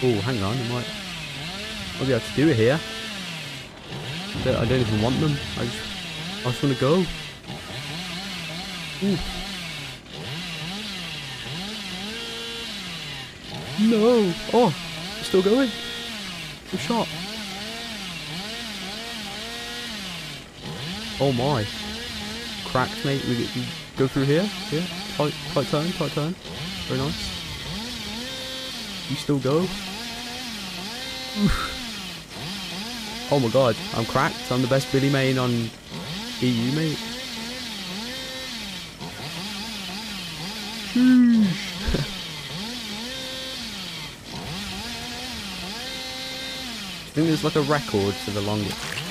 Oh, hang on, might be able to do it here. I don't even want them. I just want to go. Ooh. No! Oh, it's still going. Good shot. Oh my. Cracked, mate. We go through here. Yeah. Tight turn. Very nice. You still go. Oof. Oh my god, I'm cracked. I'm the best Billy main on EU, mate. I think there's like a record for the longest.